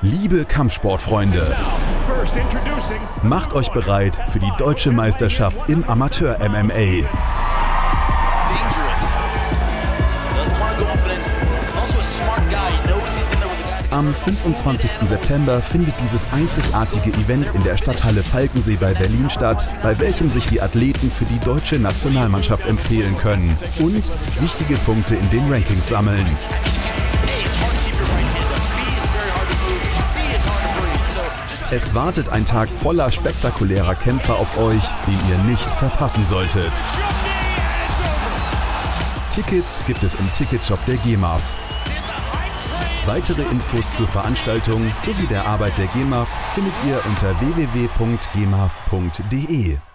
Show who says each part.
Speaker 1: Liebe Kampfsportfreunde, macht euch bereit für die deutsche Meisterschaft im Amateur-MMA. Am 25. September findet dieses einzigartige Event in der Stadthalle Falkensee bei Berlin statt, bei welchem sich die Athleten für die deutsche Nationalmannschaft empfehlen können und wichtige Punkte in den Rankings sammeln. Es wartet ein Tag voller spektakulärer Kämpfer auf euch, den ihr nicht verpassen solltet. Tickets gibt es im Ticketshop der GEMAF. Weitere Infos zur Veranstaltung sowie der Arbeit der GEMAF findet ihr unter www.gemaf.de.